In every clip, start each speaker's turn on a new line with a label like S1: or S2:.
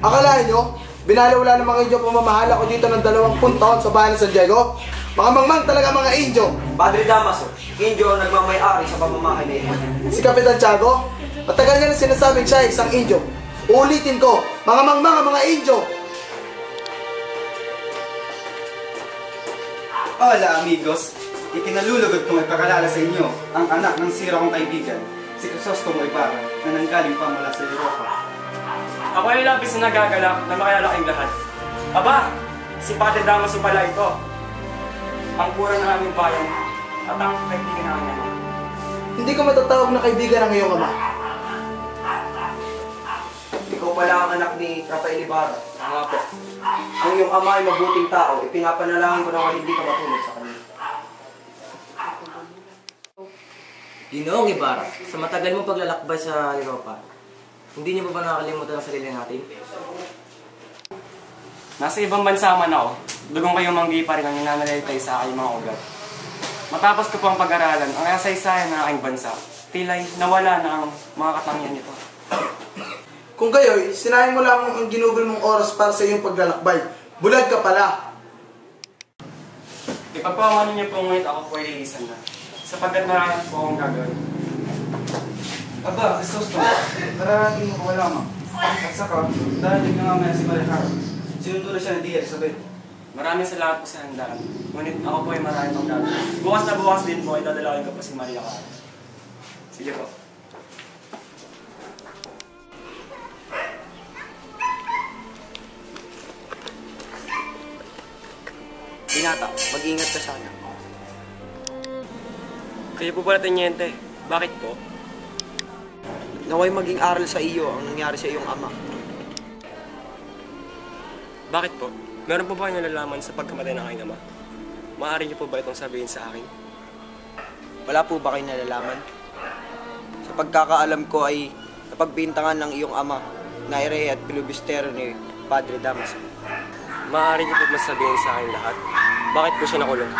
S1: Akalain nyo, binalawala ng mga Indio pamamahala ko dito ng 20 taon sa bahay ng San Diego? Mga mangmang talaga mga Indio.
S2: Padre Damaso, Indio ang nagmamay-ari sa pamamahay na ito.
S1: Si Kapitan Tiago, matagal niya na sinasabing siya ay isang Indio. Uulitin ko, mga mangmang ang mga Indio.
S3: Hola amigos, ipinalulugod kong ipakilala sa inyo ang anak ng sira kong kaibigan, si Crisostomo Ibarra, na nanggaling pa mula sa Europa.
S4: Ako ay labis na nagagalak na makilala kayong lahat. Aba, si Padre Damaso pala ito. Ang pura ng aming bayan at ang kaibigan ng aming ama.
S1: Hindi ko matatawag na kaibigan ng iyong ama.
S2: Ikaw pala ang anak ni Rafael Ibarra. Nga po. Ang iyong ama ay mabuting tao, ipinapanalangin ko na hindi ka matulog sa kanya.
S5: Ginoong Ibarra, sa matagal mong paglalakbay sa Europa, hindi niyo ba nakakalimutan ang sarili natin?
S4: Nasa ibang bansa man ako, dugong kayong manggi pa rin ang nananalaytay sa aking mga ugat. Matapos ko po ang pag-aralan, ang kasaysayan ng aking bansa, tila'y nawala na ang mga katangian nito.
S1: Kung gayoy, sinayang mo lamang ang ginugol mong oras para sa iyong paglalakbay. Bulag ka pala.
S4: Ipagpawanan niyo po ngunit ako po ay lilisan na, sapagkat marami po akong gagawin.
S3: Aba, Crisostomo, nararating mo ko lamang. At saka, darating na mamaya si Maria Clara. Sinundo na siya ni Dia Isabel.
S4: Maraming salamat po sa handaan, ngunit ako po ay marami pang gagawin. Bukas na bukas din po, idadalawin ko po si Maria Clara. Sige po.
S2: Binata, mag-ingat ka sana.
S4: Kayo po pala tenyente. Bakit po?
S2: Naway maging aral sa iyo ang nangyari sa iyong ama.
S4: Bakit po? Meron po ba kayong nalalaman sa pagkamatay ng aking ama? Maaari niyo po ba itong sabihin sa akin?
S2: Wala po ba kayo nalalaman? Sa pagkakaalam ko ay napagbintangan ng iyong ama na ere at pilubistero ni Padre Damaso.
S4: Maaari niyo po ba sabihin sa akin lahat? Bakit po siya nakulong?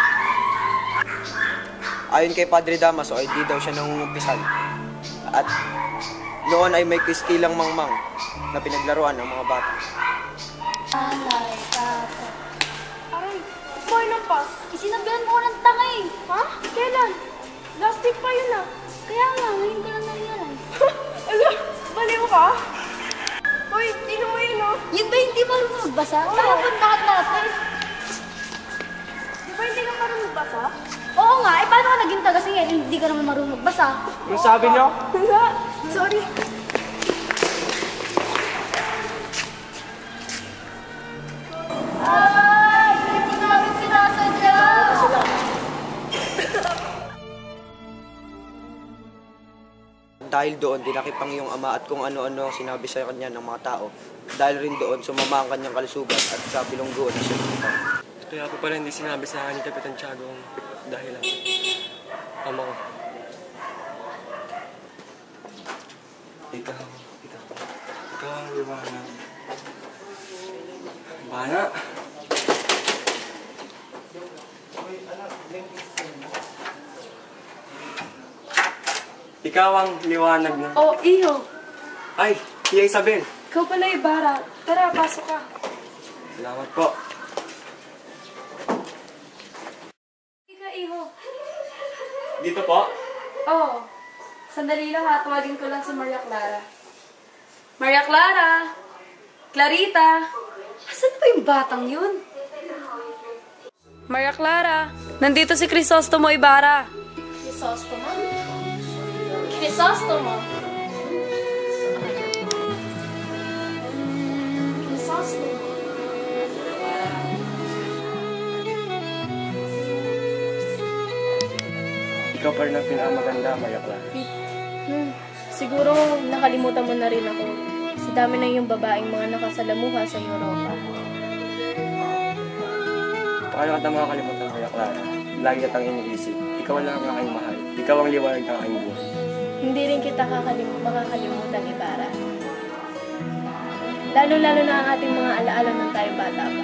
S2: Ayon kay Padre Damaso ay di daw siya nangungumpisal. At noon ay may kristilang mangmang na pinaglaruan ng mga bata.
S6: Alay, tata. Aray, boy ng pas. Isinagalan mo ko ng tanga eh. Ha? Kailan? Last week pa yun ah. Kaya nga, ngayon ko lang na-realize.
S7: Ala, baliw ka? Hoy, tino mo yun oh.
S6: Yun ba hindi marunong magbasa? Dapat lahat natin.
S7: Di ba hindi ka marunong magbasa?
S6: Oo nga, eh paano ka naging taga-singil? Hindi ka naman marunong magbasa.
S4: Yung sabi niyo?
S7: Nga, sorry.
S6: Ay, hindi mo namin sinasadya.
S2: Dahil doon, dinakip ang iyong ama at kung ano-ano ang sinabi sa kanya ng mga tao. Dahil rin doon, sumama ang kanyang kalusugan at sa bilungguan na siya lumitaw.
S4: Kaya po pala hindi sinabi sa akin ni Kapitan Tiago ang dahilan. Ama ko.
S3: Ikaw ang liwanag.
S4: Bana! Ikaw ang liwanag na...
S7: Oh, iyo.
S4: Ay, Tia Isabel!
S7: Ikaw pala Ibarra. Tara, pasok ka.
S4: Salamat po.
S7: Ika, iho.
S4: Dito po?
S7: Oh, sandali lang ha. Tawagin ko lang si Maria Clara. Maria Clara! Clarita! Asan ba yung batang yun? Maria Clara! Nandito si Crisostomo Ibarra.
S6: Crisostomo? Crisostomo? Crisostomo?
S4: Ikaw pa rin ang pinakamaganda, Maria Clara.
S8: Siguro nakalimutan mo na rin ako. Sa dami na yung babaeng mga nakasalamuha sa Europa.
S4: Paano ka makakalimutan, Maria Clara? Lagi kitang iniisip. Ikaw lang ang aking mahal. Ikaw ang liwanag ng aking buhay.
S8: Hindi rin kita makakalimutan, Ibarra. Lalo-lalo na ang ating mga alaala nung tayo bata pa.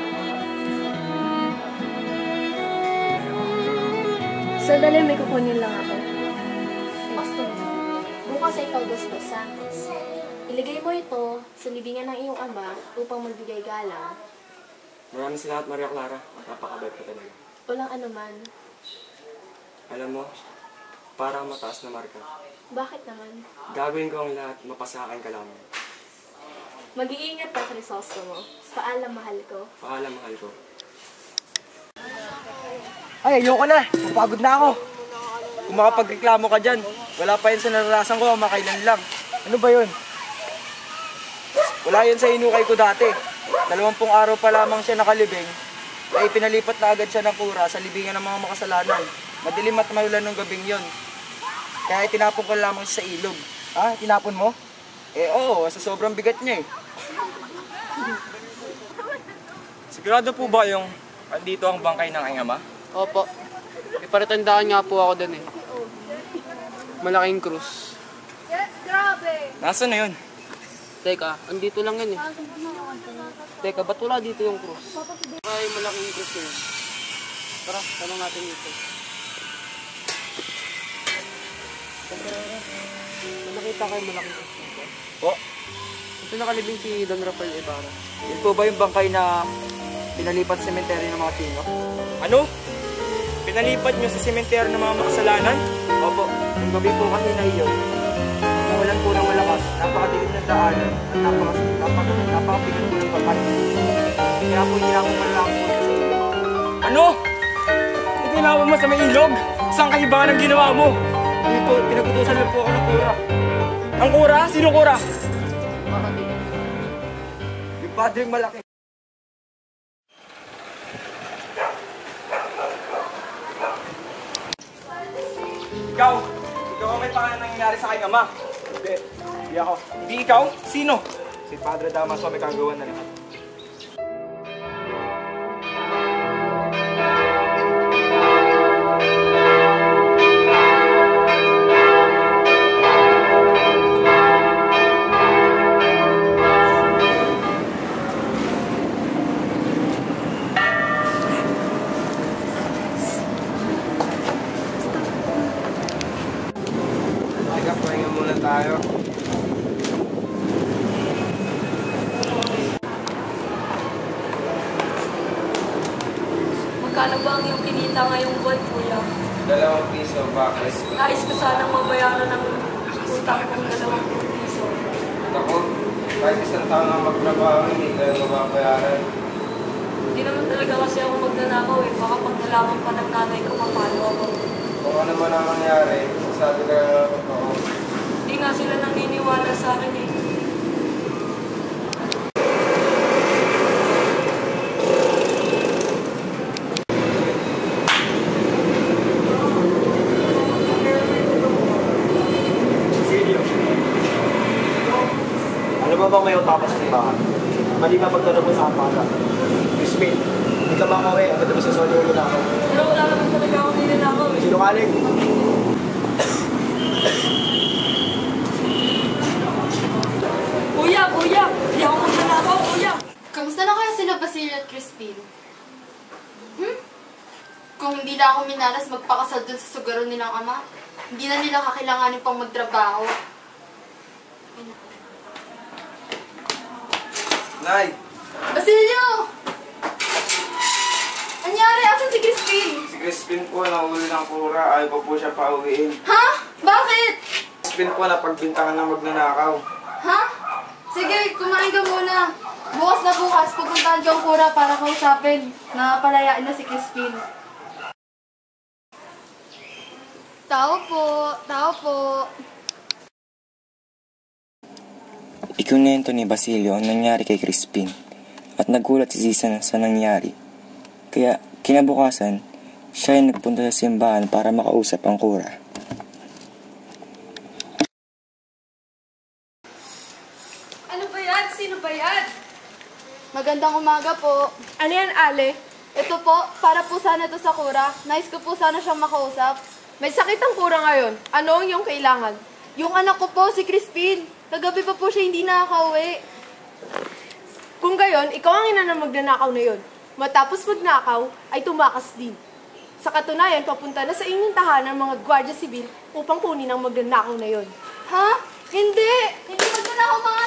S8: Sandali, may kukunin lang ako.
S6: Gusto mo? Bukas ay ikaw gusto sa
S8: Ilagay mo ito sa libingan ng iyong ama upang magbigay galang.
S4: Maraming salamat, Maria Clara. Napakabait ka talaga.
S8: Walang anuman.
S4: Alam mo, parang mataas na marka.
S8: Bakit naman?
S4: Gagawin ko ang lahat, mapasakin ka lamang.
S8: Mag-iingat ka, Crisostomo. Paalam, mahal ko.
S4: Paalam, mahal ko.
S2: Ay, ayoko na. Mapagod na ako. Kung makapagreklamo ka dyan, wala pa yun sa naranasan ko, makailan lang. Ano ba yun? Wala yun sa inukay ko dati. 20 araw pa lamang siya nakalibing, ay pinalipat na agad siya ng kura sa libingan ng mga makasalanan. Madilim at maulan ng gabing yon. Kaya itinapon ko lamang siya sa ilog. Ah, tinapon mo? Eh oo, sa sobrang bigat niya eh.
S4: Sigurado po ba yung andito ang bangkay ng aking ama?
S9: Opo. May paratandaan nga po ako doon eh. Malaking krus.
S4: Nasaan na yun?
S9: Teka, andito lang yun eh. Teka, ba't wala dito yung krus? Ay, malaking krus yun. Tara, tanong natin dito. May nakita kayo malaking krus dito?
S2: Po?
S9: Ito nakalibing si Don Rafael Ibarra.
S2: Yun po ba yung bangkay na pinalipat sa sementeryo ng mga Pino?
S4: Ano? Pinalipat nyo sa sementeryo ng mga makasalanan?
S2: Opo, yung gabi po kasi na iyon. Nawalan po ng malakas, napakadilim ng daanan at napakabigat po ng bakat. Kaya po hinapon man lang po sa ilog.
S4: Ano? Itinawag mo sa may ilog? Saan kahibangan ang ginawa mo?
S2: Hindi po, pinagutusan lang po ako ng kura.
S4: Ang kura? Sino kura?
S2: Yung padring malaki.
S4: Ikaw ang may pangalan nangyayari sa aking ama.
S2: Hindi ako.
S4: Hindi ikaw? Sino?
S2: Si Padre Damaso may kagawa na lahat. Pahinga muna tayo.
S7: Magkano ba ang iyong kinita ngayong buwan, kuya?
S3: 2 piso, bakit?
S7: Nais ko sanang mabayaran ng utang kong 2 piso.
S3: Ako, kahit isang taon na magtrabaho, hindi ka mababayaran.
S7: Hindi naman talaga kasi ako magnanakaw eh. Baka pag nalaman pa ng nanay ko, mapalo ako.
S3: Kung ano man ang nangyari, sabi ka na ako.
S7: Hindi nga sila naniniwala sa akin eh.
S2: Ano ba bang may utapas sa simbahan? Mali ka pagtanong mo sa kapala. Crispin, hindi ka makaway. Agad mo sa soli ulo na ako.
S7: Pero wala naman talaga ako ninanakaw eh.
S2: Sinungaling.
S7: Kuya! Kuya! Hindi ako magnanakaw, kuya!
S6: Kamusta na kaya sila Basilio at Crispin? Kung hindi na ako minalas magpakasal dun sa sugaron nilang ama, hindi na nila kakailanganin pang magtrabaho.
S3: Nay!
S6: Basilio! Anyari? Asan si Crispin?
S3: Si Crispin po, nahuli ng kura. Ayaw pa po siya pauwiin.
S6: Ha? Bakit?
S3: Crispin po, napagbintangan na magnanakaw.
S6: Ha? Sige, kumain ka muna. Bukas na bukas, pupuntahan ko ang kura para kausapin na palayain na si Crispin. Tao po, tao po.
S10: Ikunento ni Basilio ang nangyari kay Crispin at nagulat si Zisa sa nangyari. Kaya kinabukasan, siya ay nagpunta sa simbahan para makausap ang kura.
S6: Ano ba yan? Sino ba yan? Magandang umaga po. Ano yan, Ale? Ito po, para po sana ito sa kura. Nice ko po sana siyang makausap.
S11: May sakit ang kura ngayon. Ano ang iyong kailangan?
S6: Yung anak ko po, si Crispin. Kagabi pa po siya hindi nakakauwi.
S11: Kung gayon, ikaw ang ina ng magnanakaw na yon. Matapos magnakaw, ay tumakas din. Sa katunayan, papunta na sa inyong tahanan ng mga gwardiya sibil upang kunin ang magnanakaw na yon.
S6: Ha? Hindi! Hindi magnanakaw mga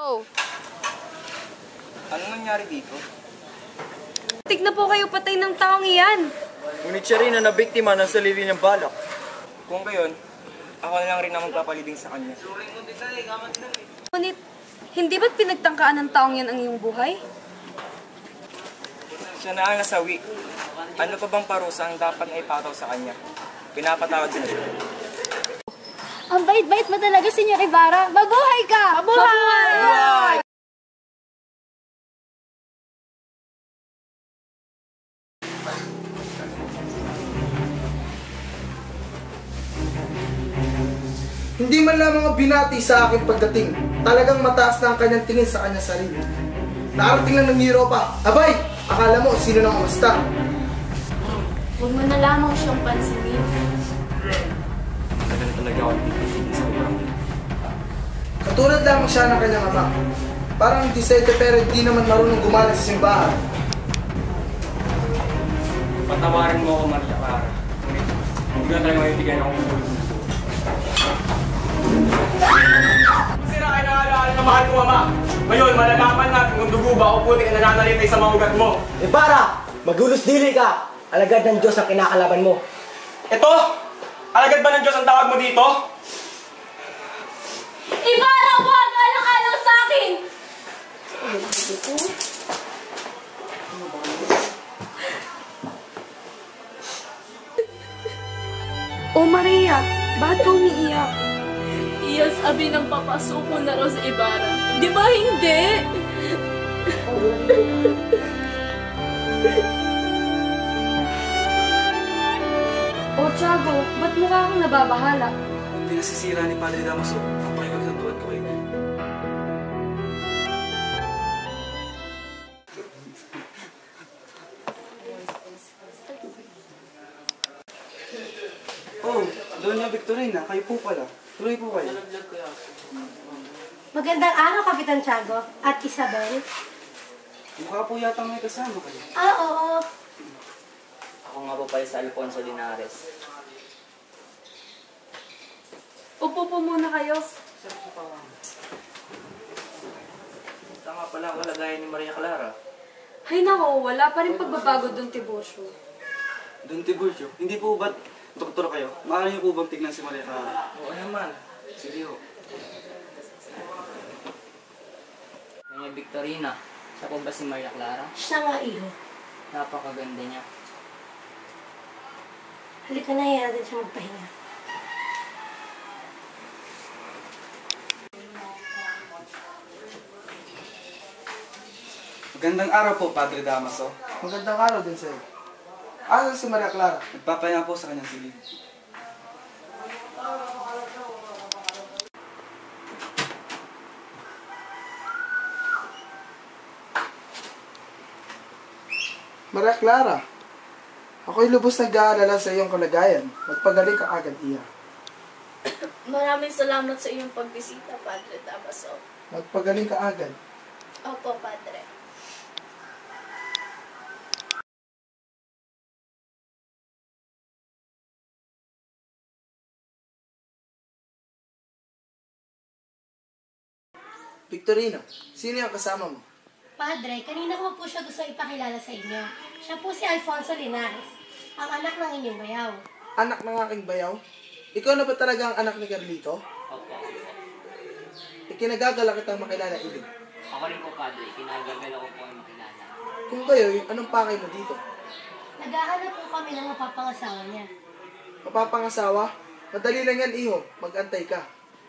S7: Oh.
S2: Ano nangyari dito?
S7: Tik na po kayo patay ng taong iyan.
S2: Ngunit siya rin na nabiktima ng sarili ng balak. Kung gayon, ako na lang rin ang magpapalibing sa kanya.
S7: Ngunit, hindi ba't pinagtangkaan ng taong yan ang iyong buhay?
S2: Siya na ang nasawi. Ano pa bang parusa ang dapat na ipataw sa kanya? Pinapatawad sila siya.
S6: Ang bait-bait mo talaga, Senyor Ibarra. Mabuhay ka! Mabuhay!
S1: Hindi man lang mga binati sa akin pagdating. Talagang mataas na ang kanyang tingin sa kanyang sarili. Nakarating lang ng Europa. Abay, akala mo sino nang umasta?
S8: Huwag mo na lamang siyang pansinin.
S4: Tagal na talaga ako titigil sa kurang.
S1: Katulad lamang siya ng kanyang ama. Parang disete pero di naman marunong gumana sa simbahan.
S4: Patawarin mo ako, Maria Clara. Ngunit, hindi ko na talaga maibigyan akong tulong na ito.
S12: Sira ay naalaala na mahal ko, Ama. Ngayon, malalaman natin kung dugo ba o putik ang nananalitay sa mga ugat mo.
S13: Ibarra! Magulos dili ka! Alagad ng Diyos ang kinakalaban mo.
S12: Ito! Alagad ba ng Diyos ang tawag mo dito?
S6: Ibarra, huwag! Alang-alang sa akin!
S7: Oh Maria, bakit ka umiiyak?
S8: Iyas abi ng papasuko na raw sa Ibarra. Di ba hindi?
S7: Oh Tiago, ba't mukha kang nababahala?
S3: Pinasisira ni Padre Damaso ang pakiwag sa tuwad ko eh. Oh, Doña Victorina, kayo po pala. Tuloy po kayo.
S14: Magandang araw, Kapitan Tiago at Isabel.
S3: Mukha po yata may kasama kayo.
S14: Ah, oo.
S5: Ako nga po pala sa Alfonso Linares.
S7: Upo po muna kayo.
S5: Tama pala ang kalagayan ni Maria Clara.
S7: Hay nako, wala pa rin pagbabago doon, Tiburcio.
S3: Don Tiburcio, hindi po ba't doktor kayo? Maaari niyo po bang tignan si Maria Clara?
S5: Oo naman. Sige ho. Kanya Victorina, siya po ba si Maria Clara?
S14: Siya nga, iho.
S5: Napakaganda niya.
S14: Halika na, yan natin siya magpahinga.
S3: Magandang araw po, Padre Damaso.
S1: Magandang araw din sa'yo. Asan si Maria Clara?
S3: Nagpapahinga po sa kanyang silid.
S1: Maria Clara, ako'y lubos nag-aalala sa iyong kalagayan. Magpagaling ka agad, iya.
S8: Maraming salamat sa iyong pagbisita, Padre Damaso.
S1: Magpagaling ka agad.
S8: Opo, Padre.
S1: Victorina, sino yung kasama mo?
S14: Padre, kanina ko po siya gusto ipakilala sa inyo. Siya po si Alfonso Linares, ang anak ng inyong bayaw.
S1: Anak ng aking bayaw? Ikaw na ba talaga ang anak ni Carlito?
S5: Opo.
S1: Ikinagagala kitang makilala, ibig.
S5: Ako rin po, Padre. Kinagagala ko po ang makilala.
S1: Kung kayo, anong pakay mo dito?
S14: Naghahanap po kami ng mapapangasawa niya.
S1: Mapapangasawa? Madali lang yan, iho. Mag-antay ka.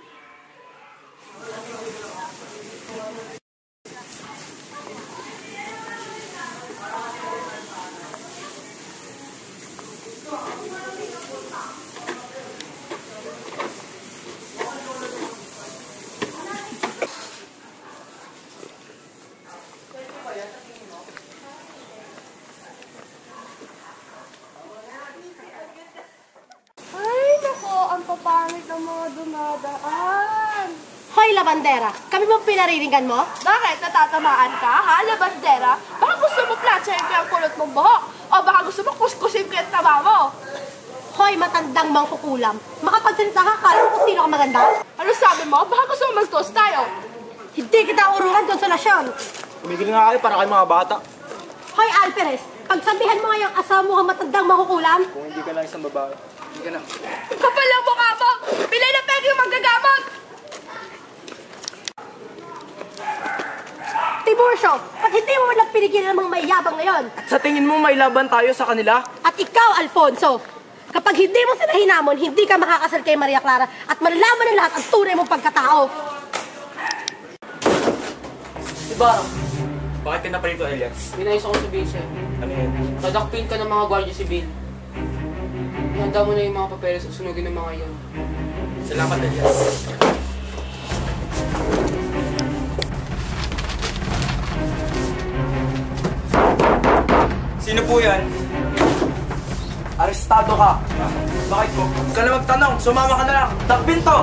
S11: Ay, nako, ang papangit ng mga dumadaan.
S14: Hoy, labandera! Kami mo pinaririgan mo?
S11: Bakit? Natatamaan ka, ha, labandera? Baka gusto mo platsahin ko yung kulot mong buhok. O baka gusto mo kuskusin ko yung taba mo.
S14: Hoy, matandang mangkukulam. Makapagsalita ka, kala mo kung sino ka maganda?
S11: Ano sabi mo? Baka gusto mo mag-toast tayo.
S14: Hindi kita urungan, Konsolasyon.
S2: Tumigil nga kayo para kayo mga bata.
S14: Hoy, Alperes, pagsabihan mo ngayong asawa mo ang matandang makukulam.
S2: Kung hindi ka lang isang babae. Hindi ka na.
S11: Kapal lang mukha mo! Bilay na pwede yung maggagamot!
S14: Tiburcio, ba't hindi mo lang pinigilan ng mga mayabang ngayon?
S2: At sa tingin mo may laban tayo sa kanila?
S14: At ikaw, Alfonso, kapag hindi mo sila hinamon, hindi ka makakasal kay Maria Clara at malalaman ng lahat ang tunay mong pagkatao.
S9: Ibarra,
S4: Bakit ka na palito, Elias?
S9: minayos ako sabihin sa'yo.
S4: Ano yun?
S9: Dadakpin ka ng mga Guardia Civil. Ihanda mo na yung mga papeles at sunugin ng mga iyon.
S4: Salamat, Elias. Sino po yan?
S2: Arestado ka.
S4: Bakit po?
S2: Huwag ka na magtanong, sumama ka na lang. Takbin to!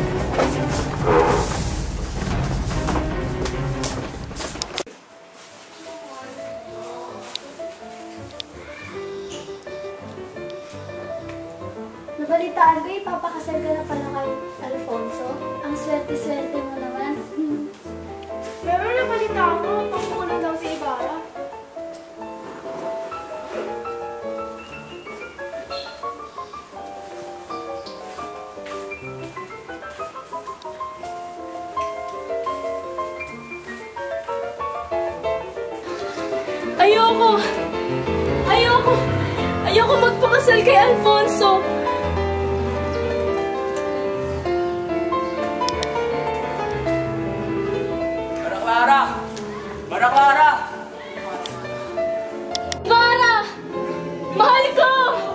S6: Nabalitaan ko, ipapakasal ka na pala kay Alfonso. Ang swerte-swerte mo naman.
S11: Pero nabalitaan ko, pagpukulan daw si Ibarra.
S8: Ayoko! Ayoko! Ayoko magpakasal kay Alfonso!
S2: Mara Clara! Mara Clara!
S8: Ibarra! Mahal ko!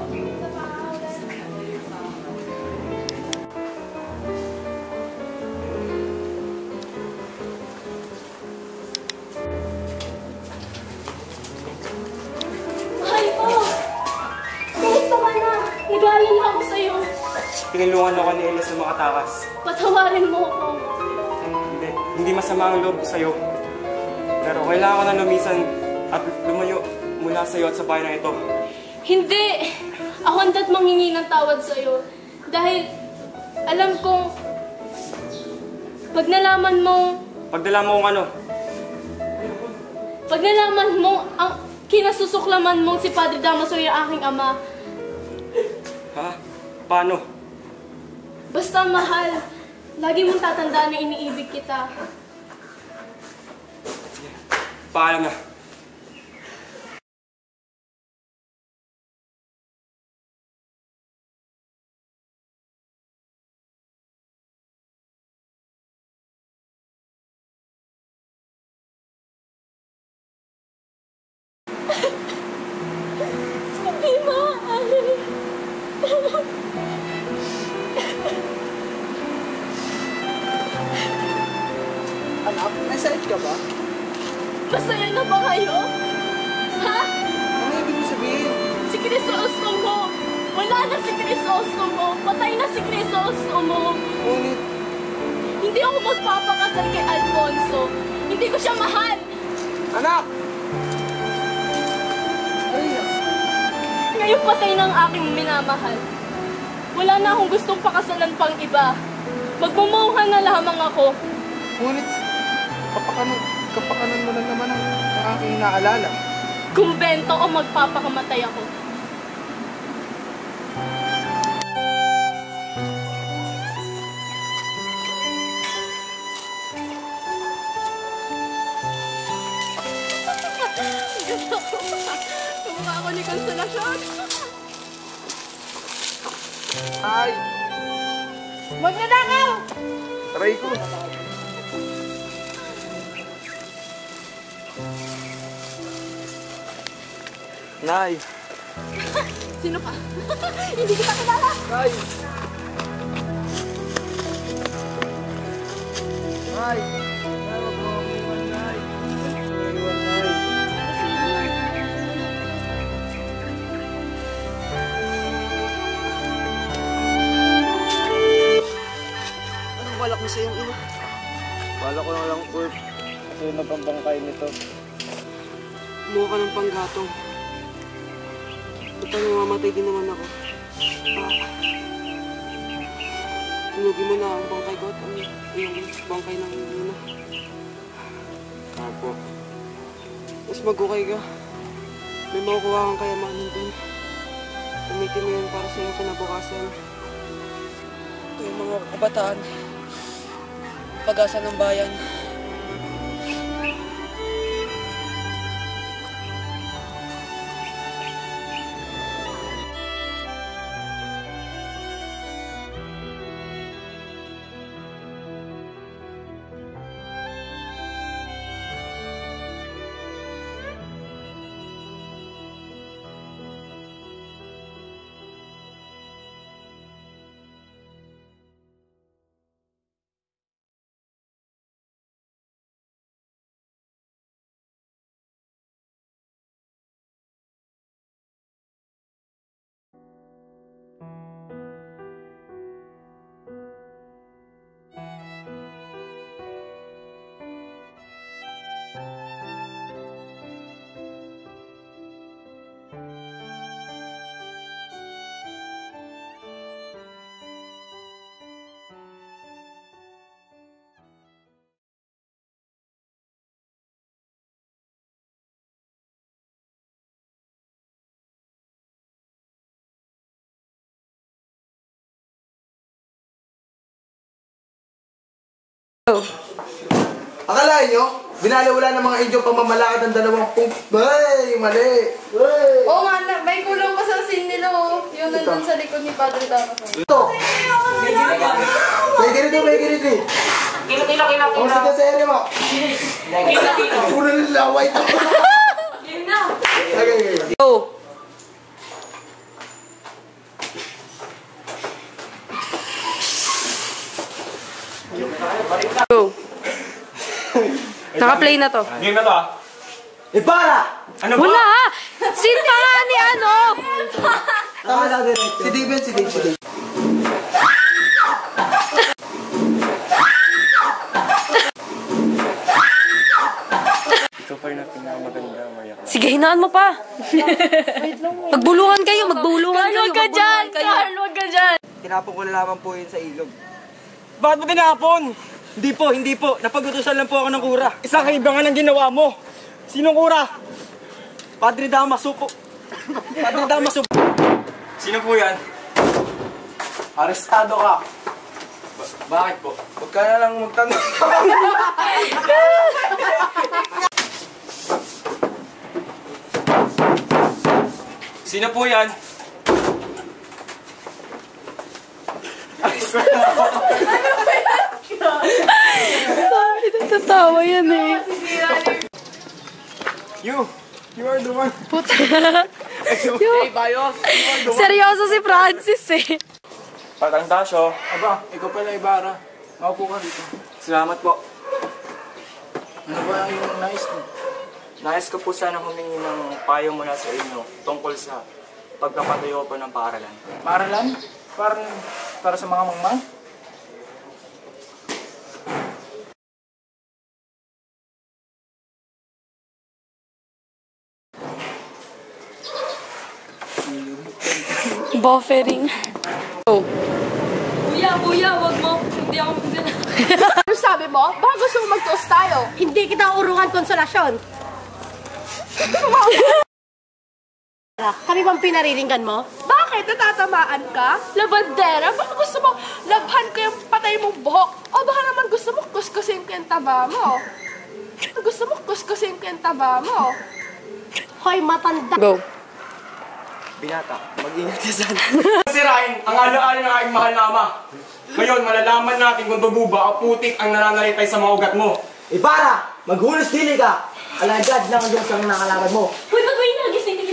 S8: Mahal ko! Kahit pa ka na, nag-aalala ako sa'yo.
S4: Tinulungan ako ni Elias ng mga takas.
S8: Patawarin mo ako.
S4: Hindi masama ang loob ko sa'yo. Pero kailangan ko na lumisan at lumayo mula sa'yo at sa bahay na ito.
S8: Hindi! Ako handa't manghingi ng tawad sa'yo. Dahil alam kong pag nalaman mo
S4: ano?
S8: Pag nalaman mo ang kinasusuklaman mong si Padre Damaso yung aking ama.
S4: Ha? Paano?
S8: Basta mahal, lagi mong tatandaan na iniibig kita.
S4: Paalam na.
S8: Hindi maaari.
S2: Anak, nasa edge ka ba?
S8: Masaya na ba kayo? Ha?
S2: Ano ibig mo sabihin?
S8: Si Crisostomo! Wala na si Crisostomo! Patay na si Crisostomo!
S2: Ngunit,
S8: Hindi ako magpapakasal kay Alfonso! Hindi ko siya mahal!
S2: anak!
S8: Ngayon patay na ang aking minamahal. Wala na akong gustong pakasalan pang iba. Magmumuha na lamang ako.
S2: Ngunit, kapakanan mo na naman ang aking inaalala.
S8: Kumbento o magpapakamatay ako. Kumukha ako ni Konsolasyon.
S2: Ay!
S11: Magnanakaw!
S2: Taray ko. Nay!
S8: Sino ka? Hindi kita kilala.
S2: Nay! Nay! Tawag mo ako iwan, Nay. Iwan, Nay. Anong balak mo sa iyong ino?
S15: Bala ko lang po, sunod ang bangkay nito.
S9: Kumuha ka ng panggatong. Ito, mamamatay din naman ako. Tunugin mo na ang bangkay ko at yung bangkay ng Nina.
S2: Apo.
S9: Mas mag-okay ka. May makukuha kang kayamanan dun. Gamitin mo yan para sa iyong kinabukasan. Yung mga kabataan, pag-asa ng bayan.
S1: Akalain nyo, binalawala ng mga idyong pamamalakad ng 20... Bay! Mali! Bay!
S11: Oo nga, may kulang pa sa scene nila, oh. Yung nandun sa likod ni Padre Damaso.
S1: Ito! May ganito.
S9: Kila.
S1: O, sige, seri mo. Puro ng laway ito.
S7: Yun na.
S1: Okay.
S7: Go. Go. Naka-play na to.
S12: Game na to ah.
S1: Para!
S12: Ano ba?
S7: Wala! Scene pa nga ni ano?
S1: Si Dave.
S10: Ikaw pa rin ang pinakamaganda, Maria Clara.
S7: Sige, hinaan mo pa. Magbuluhan kayo.
S8: Huwag ka dyan! Carl, huwag ka dyan!
S2: Tinapon ko na lamang po yun sa ilog.
S12: Bakit mo tinapon?
S2: Hindi po. Napagutusan lang po ako ng kura.
S12: Isang kaibangan ang ginawa mo. Sinong kura?
S2: Padre Damaso po.
S12: Sino po yan?
S2: Arestado ka.
S12: Bakit po?
S2: Huwag ka na lang magtanong.
S12: Sino po yan?
S7: Sorry, natatawa yan eh.
S12: You are the one.
S7: Puta.
S12: Hey, Bayos.
S7: Seryoso si Francis eh.
S12: Patang Dasyo.
S15: Aba, ikaw pala Ibarra. Maupo ka dito.
S2: Salamat po.
S15: Ano ba yung nais mo?
S10: Nais ko po sana humingi ng payo mula sa inyo tungkol sa pagkapatayo po ng paaralan.
S15: Paaralan? Para sa mga mangmang?
S7: Buffering. Oh.
S8: Kuya, wag mo. Hindi ako magdala.
S11: Ano sabi mo? Baka gusto mo mag-toast tayo.
S14: Hindi kita urungan konsolasyon. Kami bang pinariringgan mo?
S11: Bakit? Natatamaan ka? Labandera? Baka gusto mo labhan ko yung patay mong buhok? O baka naman gusto mo kuskusin ko yung taba mo?
S14: Hoy, matanda.
S7: Go.
S2: Binata, mag-ingat ka sana.
S12: Sirain ang alaala ng aking mahal na ama. Ngayon, malalaman natin kung dugo ba o putik ang nananaritay sa mga ugat mo.
S13: Para! Maghulos dili ka! Alagad ng Diyos ang nakalaban mo.
S8: Uy, ba't mo inagising ni